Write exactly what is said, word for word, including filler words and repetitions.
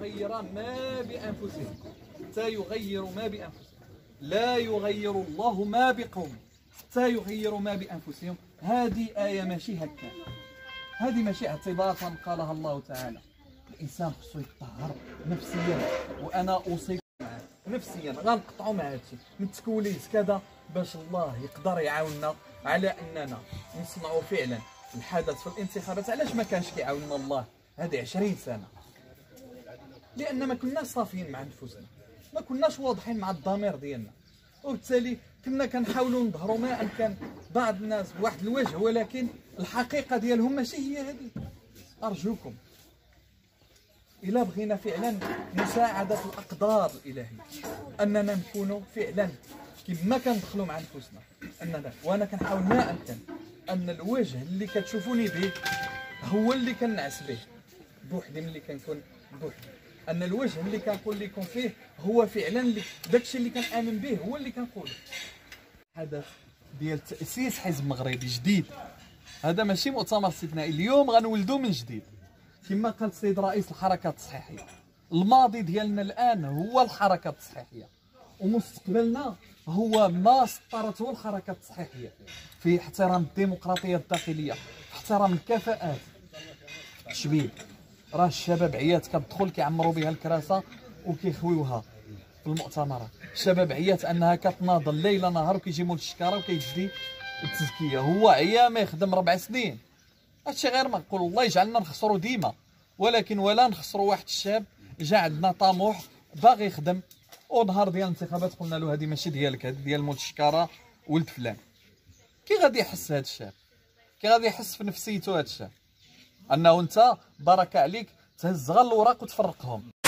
يغير ما بأنفسهم، حتى يغيروا ما بأنفسهم. لا يغير الله ما بقوم حتى يغيروا ما بأنفسهم. هذه آية ماشي هكا، هذه ماشي اعتباطا قالها الله تعالى. الإنسان خصو يطهر نفسيا، وأنا أوصيكم معاه نفسيا غنقطعوا مع هادشي من التكوليس كذا باش الله يقدر يعاوننا على أننا نصنعوا فعلا الحدث في الانتخابات. علاش ما كانش كيعاوننا الله هذه عشرين سنة؟ لأن ما كناش صافيين مع نفوسنا، ما كناش واضحين مع الضمير ديالنا، وبالتالي كنا كنحاولوا نظهروا ما امكن بعض الناس بواحد الوجه، ولكن الحقيقه ديالهم ماشي هي هذه. ارجوكم الا بغينا فعلا مساعده الاقدار الالهيه اننا نكونوا فعلا كما كندخلوا مع نفوسنا، اننا وانا كنحاول ما امكن ان الوجه اللي كتشوفوني به هو اللي كنعس به بوحدي ملي كنكون بوحدي، ان الوجه اللي كنقول لكم فيه هو فعلا اللي داكشي اللي كنامن به هو اللي كنقول. حدث ديال تاسيس حزب مغربي جديد، هذا ماشي مؤتمر استثنائي، اليوم غنولدوا من جديد كما قال السيد رئيس الحركه التصحيحيه. الماضي ديالنا الان هو الحركه التصحيحيه، ومستقبلنا هو ما سطرته الحركه التصحيحيه في احترام الديمقراطيه الداخليه، في احترام الكفاءات، في التشبيب. راه الشباب عيات كتدخل كيعمروا بها الكراسه وكيخويوها في المؤتمرات، الشباب عيات انها كتناضل ليل نهار وكيجيبوا الشكاره وكيجدي التزكيه. هو عيا ما يخدم ربع سنين، هادشي غير معقول. الله يجعلنا نخسروا ديما، ولكن ولا نخسروا واحد الشاب جا عندنا طموح باغي يخدم، ونهار ديال الانتخابات قلنا له هذه ماشي ديالك، هذه ديال مول الشكاره ولد فلان. كي غادي يحس هذا الشاب؟ كي غادي يحس في نفسيته هذا الشاب انه انت بركه عليك تهز غير الوراق وتفرقهم؟